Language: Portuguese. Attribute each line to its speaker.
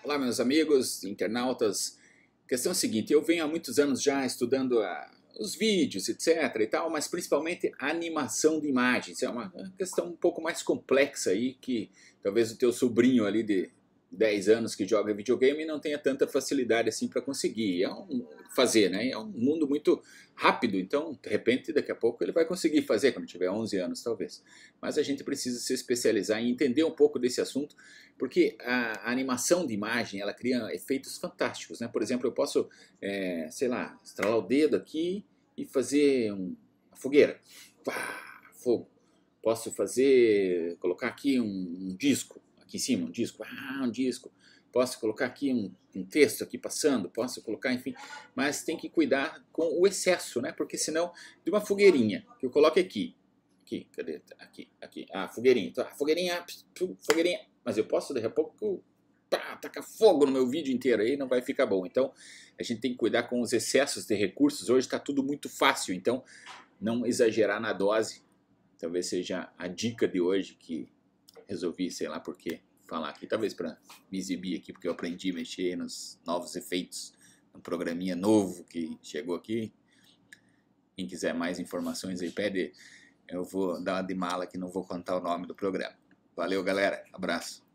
Speaker 1: Olá, meus amigos, internautas. A questão é a seguinte, eu venho há muitos anos já estudando os vídeos, etc e tal, mas principalmente a animação de imagens. É uma questão um pouco mais complexa aí, que talvez o teu sobrinho ali de 10 anos que joga videogame não tenha tanta facilidade assim para conseguir. Fazer, né? É um mundo muito rápido, então de repente daqui a pouco ele vai conseguir fazer quando tiver 11 anos talvez. Mas a gente precisa se especializar em entender um pouco desse assunto, porque a animação de imagem ela cria efeitos fantásticos, né? Por exemplo, eu posso, sei lá, estralar o dedo aqui e fazer uma fogueira, pá, fogo. Posso fazer, colocar aqui um disco, aqui em cima um disco, um disco. Posso colocar aqui um texto aqui passando, posso colocar, enfim, mas tem que cuidar com o excesso, né? Porque senão, de uma fogueirinha que eu coloque aqui, cadê? Aqui, fogueirinha, então, fogueirinha, fogueirinha, mas eu posso daqui a pouco tacar fogo no meu vídeo inteiro aí, não vai ficar bom. Então a gente tem que cuidar com os excessos de recursos. Hoje está tudo muito fácil, então não exagerar na dose. Talvez seja a dica de hoje que resolvi, sei lá por quê, falar aqui. Talvez para me exibir aqui, porque eu aprendi a mexer nos novos efeitos, um programinha novo que chegou aqui. Quem quiser mais informações aí, pede. Eu vou dar uma de mala que não vou contar o nome do programa. Valeu, galera. Abraço.